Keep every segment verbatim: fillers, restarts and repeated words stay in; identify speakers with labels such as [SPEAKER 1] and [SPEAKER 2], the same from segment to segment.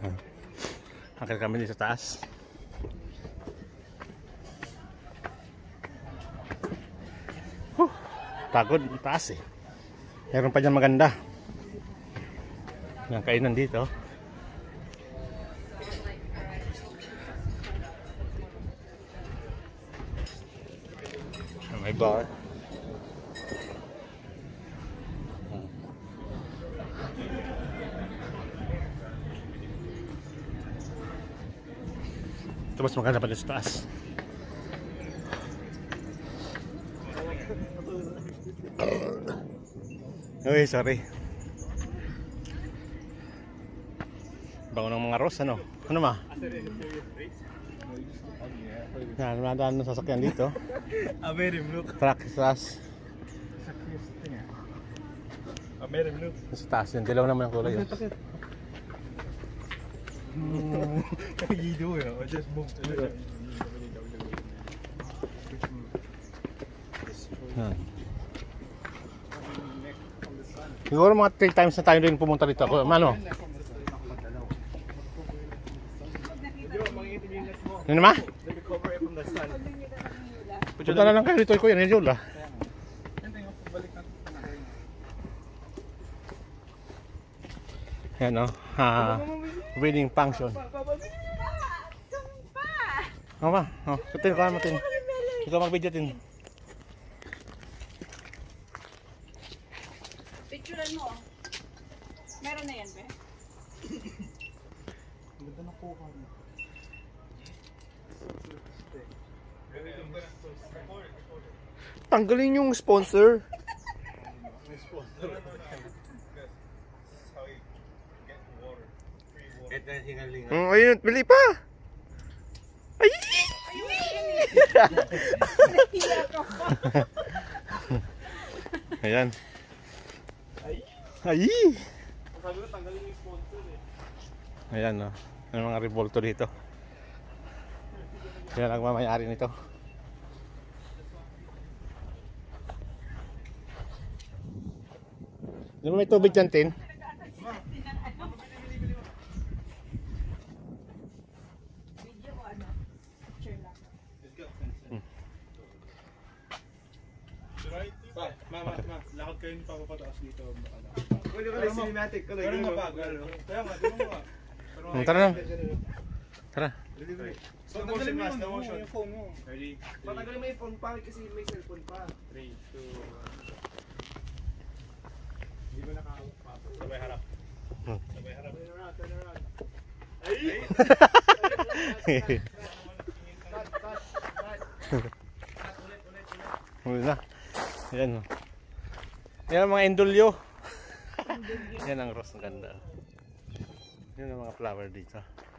[SPEAKER 1] Akit kami dito sa taas. Huh, pagod, taas eh. Meron pa dyan maganda. Yung kainan dito. May bar. Ito mas maganda pa dito sa taas. Uy, sorry. Bango ng mga rose, ano? Ano ma? Yan, madaan ng sasakyan dito.
[SPEAKER 2] Amerim look.
[SPEAKER 1] Truck taas.
[SPEAKER 2] Amerim look.
[SPEAKER 1] Sa taas yun, dilaw naman ang kulay yun.
[SPEAKER 2] What you doing? I just moved to it.
[SPEAKER 1] Yan. Siguro mga three times na tayo rin pumunta dito. Ano? Ano naman? Punta na lang kayo dito ko yan, Jola. Yan o, uh, wedding function. Ano ba? Oh, kutin ko naman tin. Ikaw mag-video tin.
[SPEAKER 3] Picturean mo. Meron na yan, be?
[SPEAKER 2] Ganda na po kami.
[SPEAKER 4] Tanggalin yung sponsor. Mm, ayun, bili pa. Ay!
[SPEAKER 1] Ayan.
[SPEAKER 4] Ay!
[SPEAKER 2] Sabi ko tanggalin yung sponsor eh.
[SPEAKER 1] Ayan o, oh. Yung mga revolto dito. Yan ang mamayari nito. Di ba may tubig dyan, Tin?
[SPEAKER 2] Pa, mama, ma, lakad kayo pa papataas dito.
[SPEAKER 4] Pwede ka lang cinematic.
[SPEAKER 2] Pero mapag, kaya nga, di mo nga.
[SPEAKER 1] Hmm, tara na. Tara.
[SPEAKER 2] So, tanggalin mo yung, yung phone mo. Ready?
[SPEAKER 4] Patagalin mo yung phone pa kasi may cellphone pa.
[SPEAKER 2] three, two, one. Hindi mo nakahawak pa. Sabay harap. Sabay harap. Turn around, turn around. Ay! Cut, cut, cut. Cut, ulit, ulit, ulit.
[SPEAKER 1] Muli na. Ayan o. Yan ang mga endulyo. Yan ang rose, ang ganda. Yan ang mga flower dito.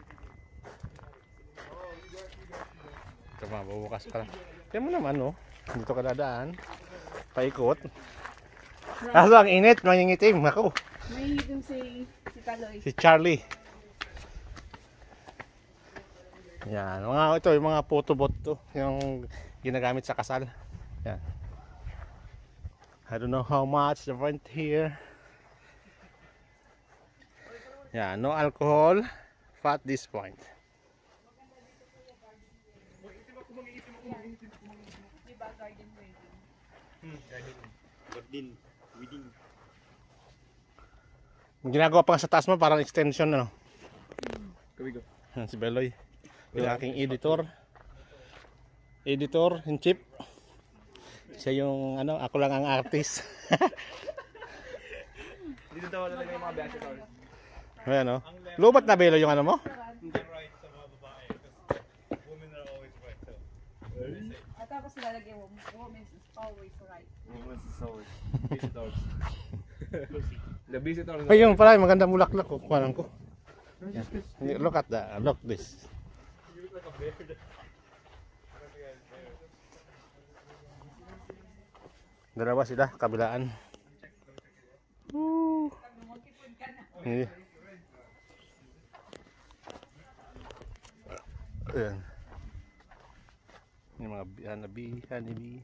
[SPEAKER 1] Ito mga bubukas pala. Yan mo naman o. Dito ka dadaan. Paikot. Kaso ang init, mangingitim. Ako.
[SPEAKER 3] May hidden si, si Kaloy.
[SPEAKER 1] Si Charlie. Yan. Mga, ito yung mga photobot to. Yung ginagamit sa kasal. Yan. I don't know how much the rent here. Yeah, no alcohol at this point.
[SPEAKER 2] Garden, wedding.
[SPEAKER 1] Ginagawa pa nga sa taas mo parang extension ano.
[SPEAKER 2] Kabigo.
[SPEAKER 1] Si Beloy. Yung aking editor. Editor in chief. Siya yung ano, ako lang ang artist.
[SPEAKER 4] Dito daw na lang yung mga accessories.
[SPEAKER 1] Ayan o. Lubat na Beloy yung ano mo?
[SPEAKER 2] Hindi right sa mga babae. Because women are always right. So,
[SPEAKER 3] At tapos lalagay mo, women is always right.
[SPEAKER 4] Women's is always visitors. The visitors.
[SPEAKER 1] Ay yung pala, magandang bulaklak ko. Kuhanan ko. Yan. Look at that. Look this.
[SPEAKER 2] you look like a bear.
[SPEAKER 1] Dalawa sila, kabilaan. Woo. Ini. Ayan. Yung mga honeybee, honeybee.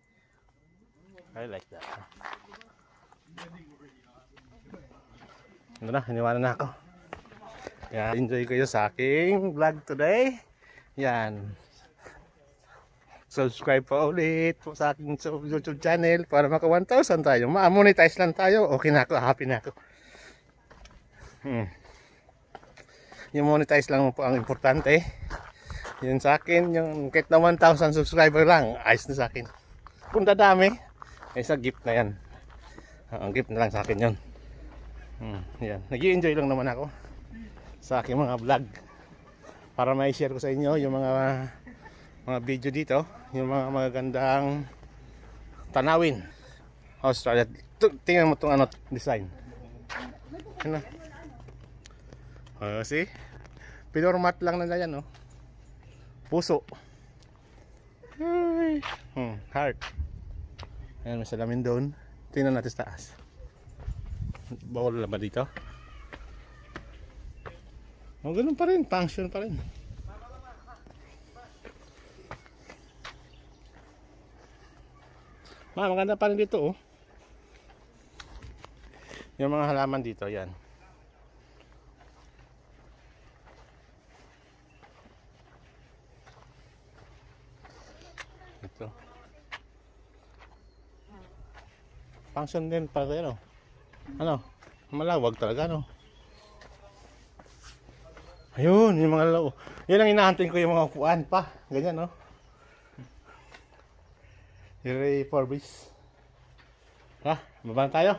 [SPEAKER 1] I like that. Ano na, hiniwanan na ako. Yan, enjoy kayo sa aking vlog today. Yan. Subscribe pa ulit po sa aking YouTube channel para maka one thousand tayo. Ma-monetize lang tayo. Okay na ako, happy na ako. Hmm. Yung monetize lang po ang importante. Yun sa akin, yung kahit na one thousand subscriber lang, ayos na sa akin. Kung dadami, ay sa gift na yan. Ang gift na lang sa akin yun. Hmm, yan. Nag-i-enjoy lang naman ako sa aking mga vlog para may share ko sa inyo yung mga mga video dito, yung mga magagandang tanawin Australia. Tingnan mo itong ano, design. Ano? Oh, see? Pinormat lang nila yan, oh. Puso. Ay. Hmm, heart. Ayan, may salamin doon. Tingnan natin sa taas. Bawal na ba dito? O, ganun pa rin. Function pa rin. Ma, maganda pa rin dito, oh. Yung mga halaman dito, yan. Ito. Function din pa rin, oh. Ano? Malawag talaga, no? Ayun, yung mga lao. Yun ang inahantin ko, yung mga upuan pa. Ganyan, no? Here for breeze. Ha? Baba na tayo?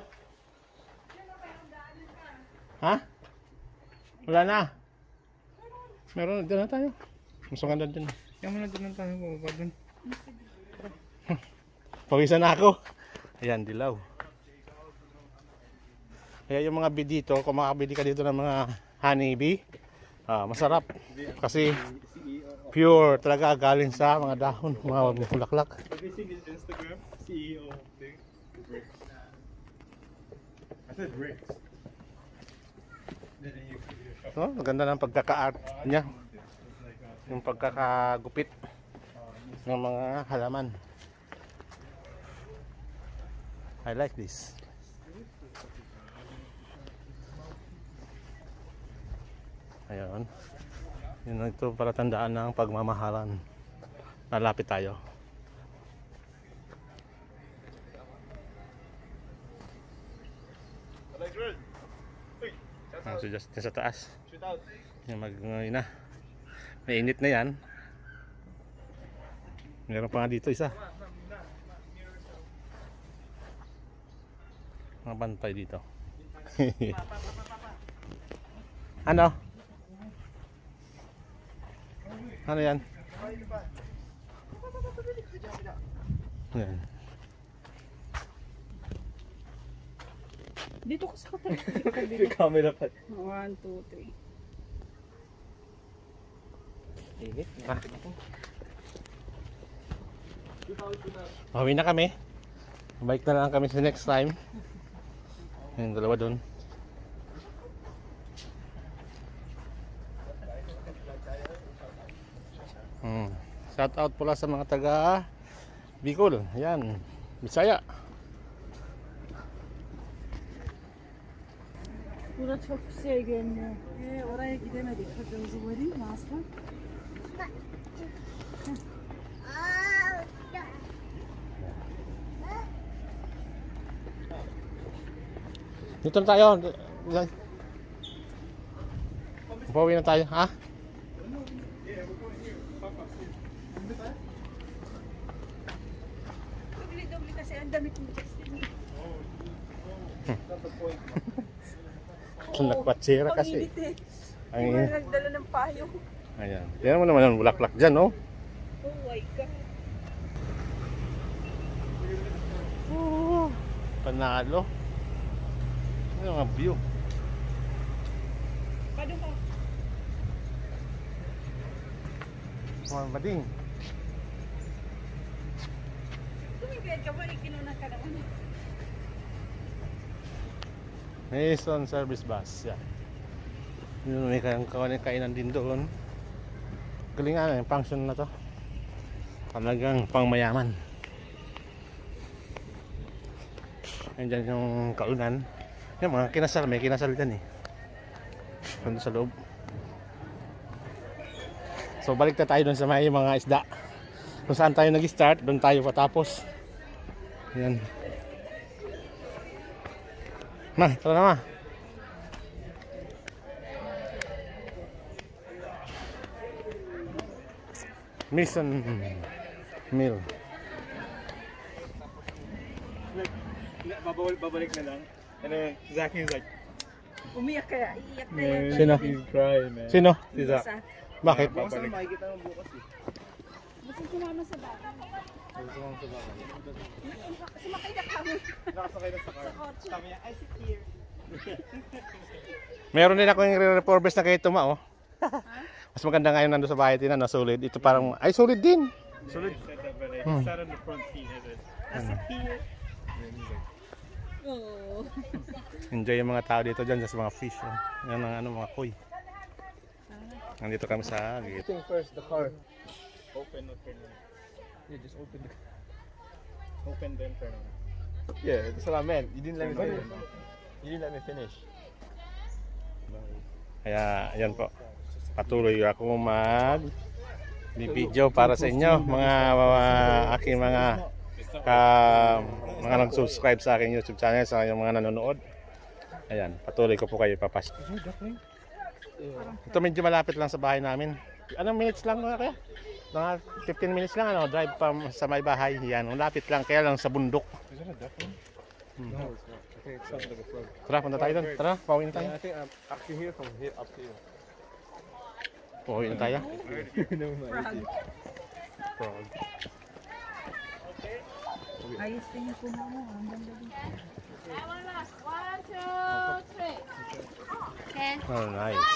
[SPEAKER 1] Ha? Wala na. Meron, dyan na tayo. Mas maganda dyan.
[SPEAKER 4] Yan mo na doon tayo. Baba doon.
[SPEAKER 1] Pawisan na ako. Ayan, dilaw. Kaya yung mga bee dito, kung makabili ka dito ng mga honey bee, ah, masarap kasi pure talaga galing sa mga dahon, mga bulaklak.
[SPEAKER 2] Have you seen his Instagram? C E O thing. Rick. I said Rick.
[SPEAKER 1] So, maganda ng pagkaka-art niya. Yung pagkakagupit ng mga halaman. I like this. Ayun. Yun ito para tandaan ng pagmamahalan. Lalapit tayo. Ah, so just sa taas.
[SPEAKER 2] Shoot out.
[SPEAKER 1] Yung mag na. May init na yan. Meron pa nga dito isa. Mga bantay dito. Ano? Ano yan? Yan.
[SPEAKER 3] Dito ko sa kapatid.
[SPEAKER 4] Yung camera pa.
[SPEAKER 3] One, two, three.
[SPEAKER 4] Init.
[SPEAKER 1] Ah. Pauwi na kami. Bike na lang kami sa next time. Yung dalawa dun. Hmm. Shout out pula sa mga taga Bicol. Yan. Bisaya.
[SPEAKER 3] Burada çok şey görünüyor. Ee, oraya gidemedik. Kırmızı var değil mi Aslan?
[SPEAKER 1] Dito na tayo. Pauwi na tayo. Ha?
[SPEAKER 3] Dobli-dobli kasi ang damit ni Justin.
[SPEAKER 1] Nagpatsira kasi.
[SPEAKER 3] Ang
[SPEAKER 1] Ang
[SPEAKER 3] mga nagdala ng payo.
[SPEAKER 1] ayan. Tingnan mo naman ang bulaklak dyan, no?
[SPEAKER 3] Oh my God.
[SPEAKER 1] Oh, panalo. Ano nga view?
[SPEAKER 3] Paano ka?
[SPEAKER 1] Mga bading.
[SPEAKER 3] Tumigil ka ba? Ikinuna ka naman.
[SPEAKER 1] Mason service bus. Yan. Yun, may kayang kainan din doon. Galingan yung function na to. Talagang pangmayaman. Ayan yung kaunan. Yung mga kinasal, may kinasal dyan eh. Doon sa loob. So balik na tayo dun sa may mga isda. Kung saan tayo nag-start, doon tayo patapos. Yan. Ma, tara na ma. Mission Mill.
[SPEAKER 2] Babalik, babalik na lang. And then Zach is like,
[SPEAKER 3] Umiyak kaya, iiyak na
[SPEAKER 2] man,
[SPEAKER 3] yan.
[SPEAKER 1] Sino?
[SPEAKER 2] he's crying, man.
[SPEAKER 1] Sino?
[SPEAKER 2] Si Zach.
[SPEAKER 3] Isa.
[SPEAKER 1] Bakit?
[SPEAKER 2] Baka saan makikita mo bukas eh.
[SPEAKER 3] Gusto sumama sa bata. Sumakay na kami.
[SPEAKER 2] Nakasakay na sa car. Sabi niya, I sit here.
[SPEAKER 1] Meron din ako yung re-reformers na kay Tuma, oh. Mas maganda ngayon nando sa bahay din na solid. Ito parang, ay solid din.
[SPEAKER 2] Solid. But I
[SPEAKER 1] Hmm.
[SPEAKER 2] sat on the front seat and then, I sit here. And then he's like,
[SPEAKER 3] Oo.
[SPEAKER 1] Enjoy yung mga tao dito dyan sa mga fish. Oh. Yan ang ano, mga koi. Nandito kami sa gate.
[SPEAKER 2] think first the car. Open, open. Yeah, just open the Open then turn on.
[SPEAKER 5] Yeah, that's what I meant. You didn't let me finish. You didn't let me finish.
[SPEAKER 1] Kaya, ayan po. Patuloy ako mag video para sa inyo, mga, mga aking mga ka, mga nag-subscribe sa aking YouTube channel, sa yung mga nanonood. Ayan, patuloy ko po kayo ipapas. Ito medyo malapit lang sa bahay namin. Anong minutes lang mga kaya? Mga fifteen minutes lang ano, drive pa sa may bahay. Yan, malapit lang, kaya lang sa bundok.
[SPEAKER 2] Is that a duck one?
[SPEAKER 1] Hmm.
[SPEAKER 2] No, it's not. I think it sounds like a frog.
[SPEAKER 1] Tara, punta tayo doon. Tara, pauwi na tayo.
[SPEAKER 5] Yeah, I think I'm actually here from here up to you.
[SPEAKER 1] Pauwi na tayo.
[SPEAKER 5] Never mind.
[SPEAKER 1] Frog.
[SPEAKER 3] Ayos din yung puno mo. Ang ganda din.
[SPEAKER 6] One, two, three. Okay.
[SPEAKER 1] Oh, nice.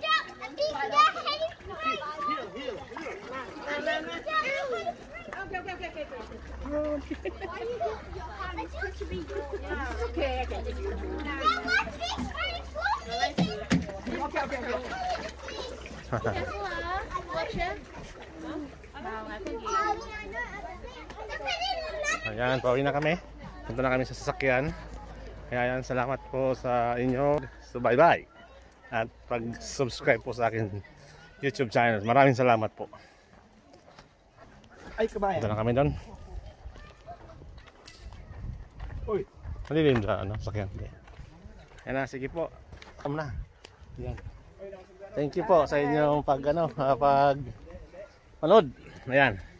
[SPEAKER 6] Okay, okay. Watch it. Wow, I think
[SPEAKER 1] Ayan, pauwi na kami. Punta na kami sa sasakyan. Kaya ayan, salamat po sa inyo. So bye bye. At pag-subscribe po sa akin YouTube channel. Maraming salamat po.
[SPEAKER 5] Ay, kabayan.
[SPEAKER 1] Punta na kami doon.
[SPEAKER 5] Uy.
[SPEAKER 1] Malilim sa ano, sasakyan. Ayan na, sige po. Come na. Ayan. Thank you po sa inyong pag ano, ah, pag manood. Ayan.